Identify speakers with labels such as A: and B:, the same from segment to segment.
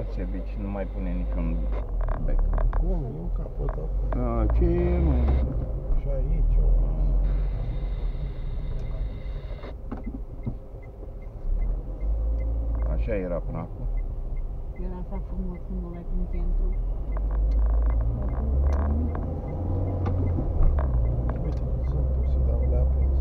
A: Servici nu mai pune niciun bec.
B: Cum? E în capăt acolo.
A: Ce e, mă?
B: Și aici o
A: Așa era până acum.
C: Era așa frumos când o luai prin centru.
B: Uite, sunt puse, dar nu le-a prins.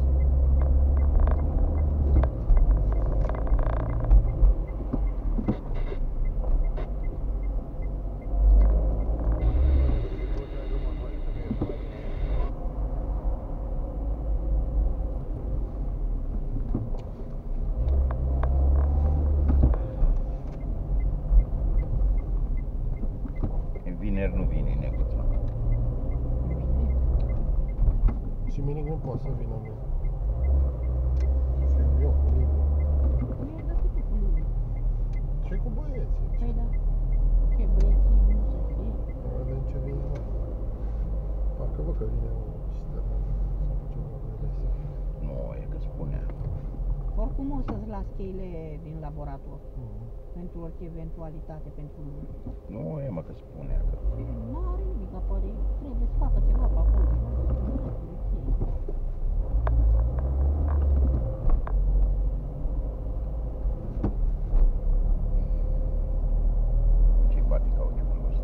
A: Vineri nu vine Neguța.
B: Și Minic nu poate să vină mie. Și eu cu Liviu.
C: Mi-ai dat câte cu lumea.
B: Și cu băieții.
C: Păi da. Ce băieții nu se știe.
B: Vedem ce vine mai. Parcă văd că vine o cisternă sau ceva de desen.
A: Nu, e că spunea.
C: Oricum o să-ți las cheile din laborator. Pentru orice eventualitate pentru lume.
A: Nu, e mă că spunea că...
C: Nu are nimic, apare, trebuie să facă ceva pe acolo.
A: Ce-i bate cauciucul ăsta?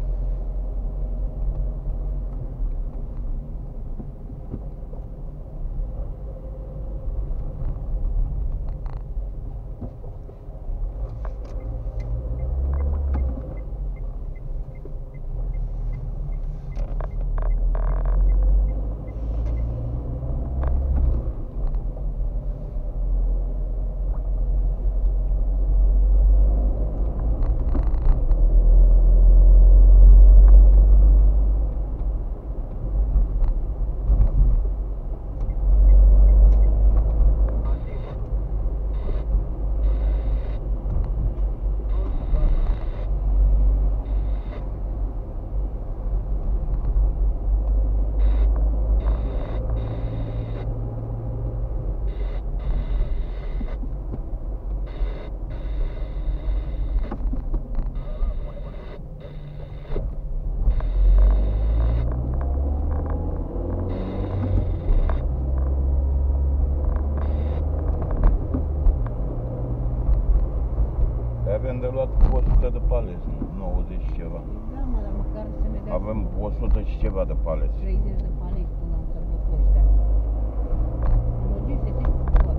A: Avem de luat 100 de pales, 90 și ceva.
C: Da, mă, dar măcar să ne dea
A: Avem 100 și ceva de pales.
C: 30 de paleți până în sărbători ăștia. Logistice, doar.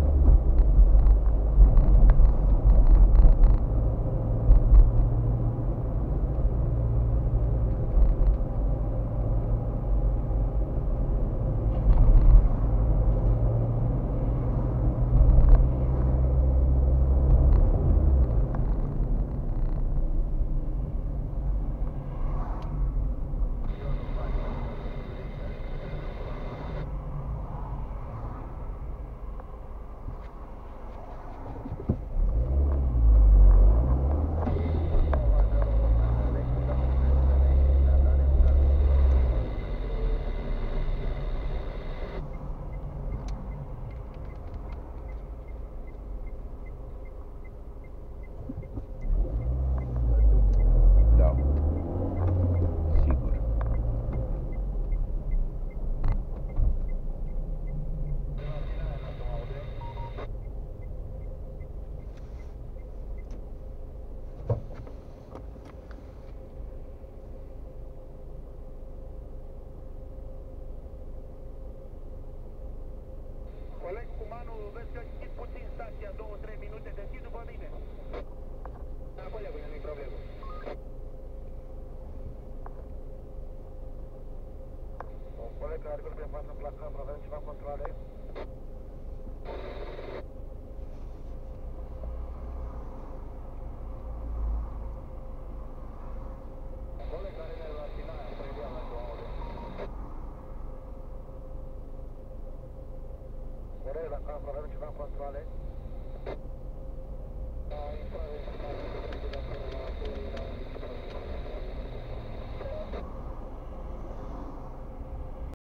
A: Da. Sigur.
D: Coleg cu Manu, vezi că închid puțin stația, 2-3 minute, te ții după mine. Da, colegul, nu-i problemă. Un coleg care are pe față la cameră, avem ceva controle? Un coleg care ne la Sinaia, previa la 2 ore. Coleg la cameră, avem ceva controle?